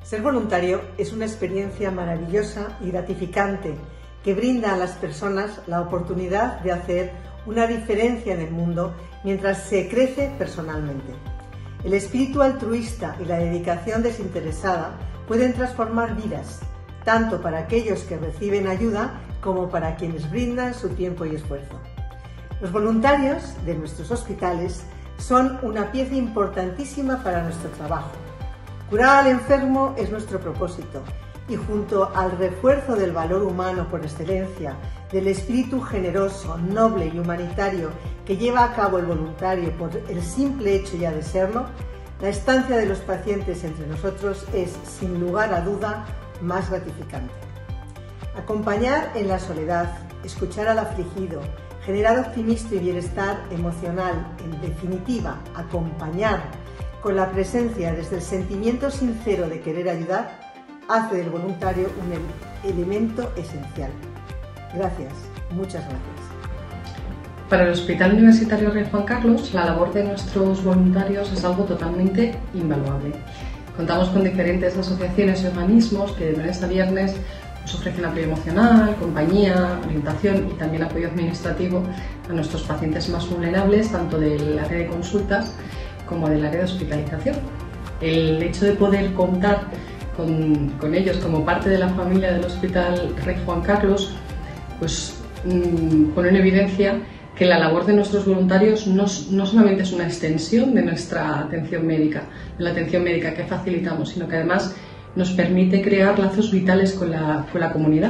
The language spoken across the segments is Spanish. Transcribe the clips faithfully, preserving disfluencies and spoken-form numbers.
Ser voluntario es una experiencia maravillosa y gratificante que brinda a las personas la oportunidad de hacer una diferencia en el mundo mientras se crece personalmente. El espíritu altruista y la dedicación desinteresada pueden transformar vidas, tanto para aquellos que reciben ayuda como para quienes brindan su tiempo y esfuerzo. Los voluntarios de nuestros hospitales son una pieza importantísima para nuestro trabajo. Curar al enfermo es nuestro propósito y junto al refuerzo del valor humano por excelencia, del espíritu generoso, noble y humanitario que lleva a cabo el voluntario por el simple hecho ya de serlo, la estancia de los pacientes entre nosotros es, sin lugar a duda, más gratificante. Acompañar en la soledad, escuchar al afligido, generar optimismo y bienestar emocional, en definitiva, acompañar con la presencia desde el sentimiento sincero de querer ayudar, hace del voluntario un elemento esencial. Gracias, muchas gracias. Para el Hospital Universitario Rey Juan Carlos, la labor de nuestros voluntarios es algo totalmente invaluable. Contamos con diferentes asociaciones y organismos que de lunes a viernes nos ofrecen apoyo emocional, compañía, orientación y también apoyo administrativo a nuestros pacientes más vulnerables, tanto del área de consultas como del área de hospitalización. El hecho de poder contar con, con ellos como parte de la familia del Hospital Rey Juan Carlos, pues mmm, pone en evidencia que la labor de nuestros voluntarios no, no solamente es una extensión de nuestra atención médica, de la atención médica que facilitamos, sino que además nos permite crear lazos vitales con la, con la comunidad.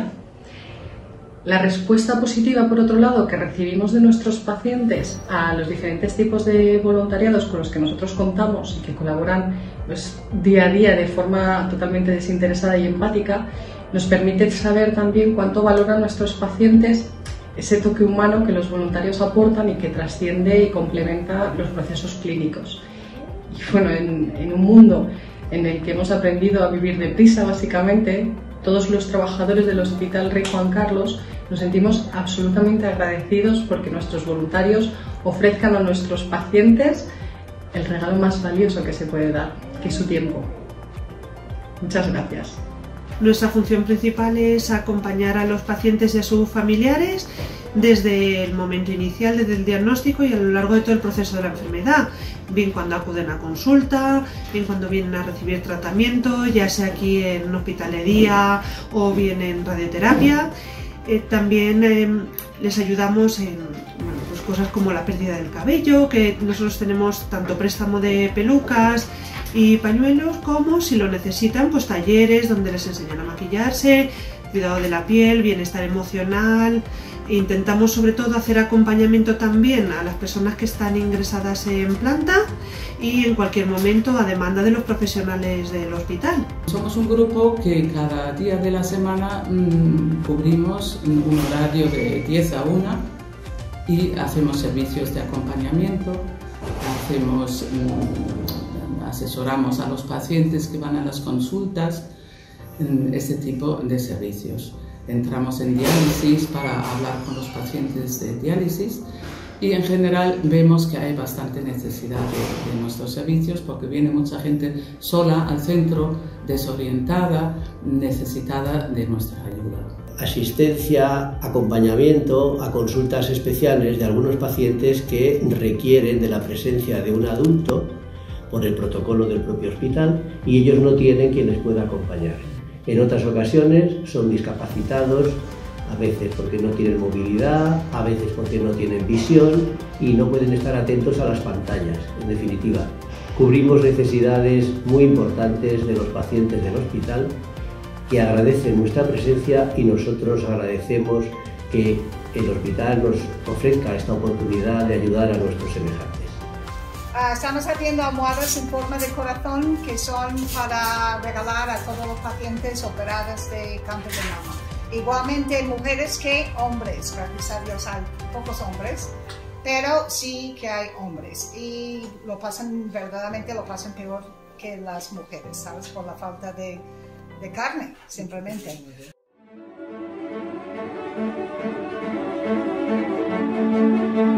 La respuesta positiva, por otro lado, que recibimos de nuestros pacientes a los diferentes tipos de voluntariados con los que nosotros contamos y que colaboran pues, día a día de forma totalmente desinteresada y empática, nos permite saber también cuánto valoran nuestros pacientes ese toque humano que los voluntarios aportan y que trasciende y complementa los procesos clínicos. Y bueno, en, en un mundo en el que hemos aprendido a vivir deprisa, básicamente, todos los trabajadores del Hospital Rey Juan Carlos nos sentimos absolutamente agradecidos porque nuestros voluntarios ofrezcan a nuestros pacientes el regalo más valioso que se puede dar, que es su tiempo. Muchas gracias. Nuestra función principal es acompañar a los pacientes y a sus familiares desde el momento inicial, desde el diagnóstico y a lo largo de todo el proceso de la enfermedad, bien cuando acuden a consulta, bien cuando vienen a recibir tratamiento, ya sea aquí en hospital de día o bien en radioterapia. Eh, también eh, les ayudamos en bueno, pues cosas como la pérdida del cabello, que nosotros tenemos tanto préstamo de pelucas y pañuelos, como si lo necesitan, pues talleres donde les enseñan a maquillarse, cuidado de la piel, bienestar emocional. Intentamos sobre todo hacer acompañamiento también a las personas que están ingresadas en planta y en cualquier momento a demanda de los profesionales del hospital. Somos un grupo que cada día de la semana mmm, cubrimos un horario de diez a una y hacemos servicios de acompañamiento, hacemos, mmm, asesoramos a los pacientes que van a las consultas, mmm, este tipo de servicios. Entramos en diálisis para hablar con los pacientes de diálisis y en general vemos que hay bastante necesidad de, de nuestros servicios porque viene mucha gente sola al centro, desorientada, necesitada de nuestra ayuda. Asistencia, acompañamiento a consultas especiales de algunos pacientes que requieren de la presencia de un adulto por el protocolo del propio hospital y ellos no tienen quien les pueda acompañar. En otras ocasiones son discapacitados, a veces porque no tienen movilidad, a veces porque no tienen visión y no pueden estar atentos a las pantallas. En definitiva, cubrimos necesidades muy importantes de los pacientes del hospital que agradecen nuestra presencia y nosotros agradecemos que el hospital nos ofrezca esta oportunidad de ayudar a nuestros semejantes. Estamos haciendo almohadas en forma de corazón que son para regalar a todos los pacientes operados de cáncer de mama. Igualmente mujeres que hombres, gracias a Dios hay pocos hombres, pero sí que hay hombres y lo pasan, verdaderamente lo pasan peor que las mujeres, ¿sabes? Por la falta de, de carne, simplemente. Thank you.